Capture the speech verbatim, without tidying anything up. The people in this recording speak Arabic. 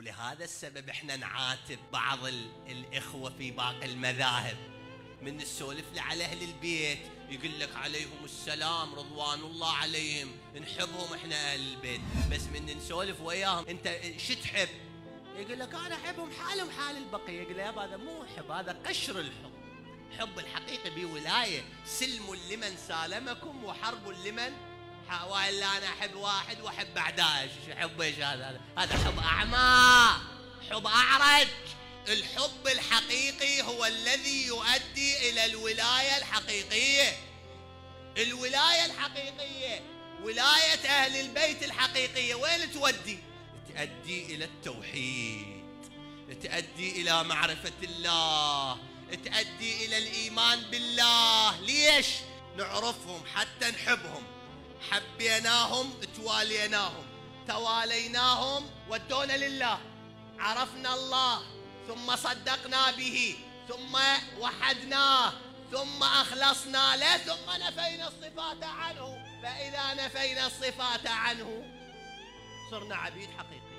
لهذا السبب احنا نعاتب بعض الإخوة في باقي المذاهب من نسولف له على أهل البيت، يقول لك عليهم السلام رضوان الله عليهم، نحبهم احنا أهل البيت، بس من نسولف وياهم انت شو تحب؟ يقول لك أنا أحبهم حالهم حال البقية. يقول يا هذا مو حب، هذا قشر الحب. حب الحقيقي بولاية، سلم لمن سالمكم وحرب لمن، والا انا احب واحد واحب اعداءه. شو حب ايش هذا؟ هذا حب اعمى، حب اعرج. الحب الحقيقي هو الذي يؤدي الى الولايه الحقيقيه. الولايه الحقيقيه، ولايه اهل البيت الحقيقيه، وين تودي؟ تؤدي الى التوحيد، تؤدي الى معرفه الله، تؤدي الى الايمان بالله. ليش؟ نعرفهم حتى نحبهم، حبيناهم تواليناهم، تواليناهم ودونا لله، عرفنا الله ثم صدقنا به ثم وحدناه ثم أخلصنا له ثم نفينا الصفات عنه. فإذا نفينا الصفات عنه صرنا عبيد حقيقي.